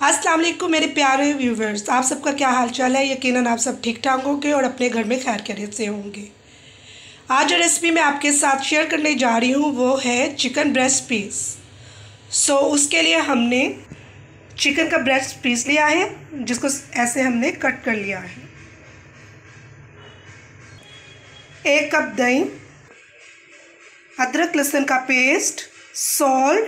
अस्सलाम वालेकुम मेरे प्यारे व्यूवर्स, आप सबका क्या हाल चाल है। यकीनन आप सब ठीक ठाक होंगे और अपने घर में खैर खैरियत से होंगे। आज जो रेसिपी मैं आपके साथ शेयर करने जा रही हूँ वो है चिकन ब्रेस्ट पीस। उसके लिए हमने चिकन का ब्रेस्ट पीस लिया है, जिसको ऐसे हमने कट कर लिया है। 1 कप दही, अदरक लहसुन का paste, salt,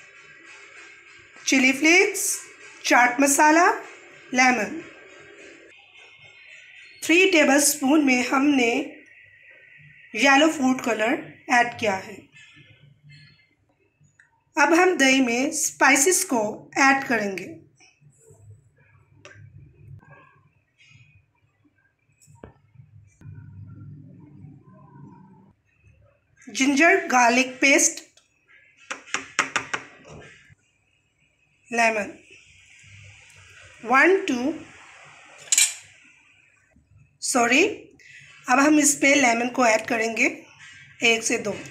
chilli flakes, chaat masala, lemon. 3 tablespoon में हमने येलो फूड कलर ऐड किया है। अब हम दही में स्पाइसेस को ऐड करेंगे। जिंजर गार्लिक पेस्ट, लेमन, 1-2 अब हम इस पे लेमन को ऐड करेंगे 1 से 2।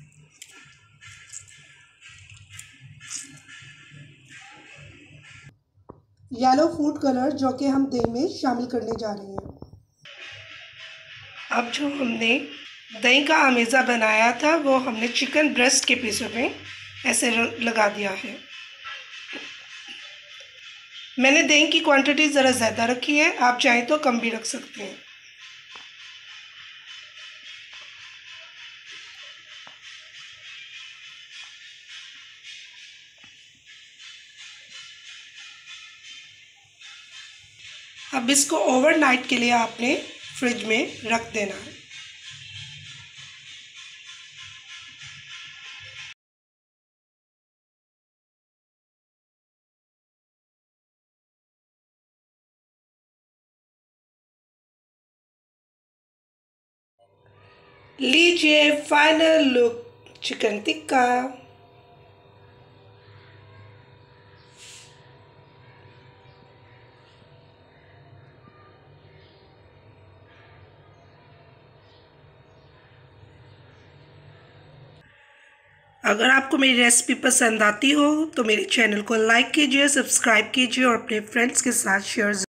येलो फूड कलर जो कि हम दही में शामिल करने जा रहे हैं। अब जो हमने दही का अमेज़ा बनाया था वो हमने चिकन ब्रेस्ट के पीसों में ऐसे लगा दिया है। मैंने दही की क्वांटिटी ज़रा ज़्यादा रखी है, आप चाहें तो कम भी रख सकते हैं। अब इसको ओवरनाइट के लिए आपने फ्रिज में रख देना है। लीजिए फाइनल लुक चिकन टिक्का। अगर आपको मेरी रेसिपी पसंद आती हो तो मेरे चैनल को लाइक कीजिए, सब्सक्राइब कीजिए और अपने फ्रेंड्स के साथ शेयर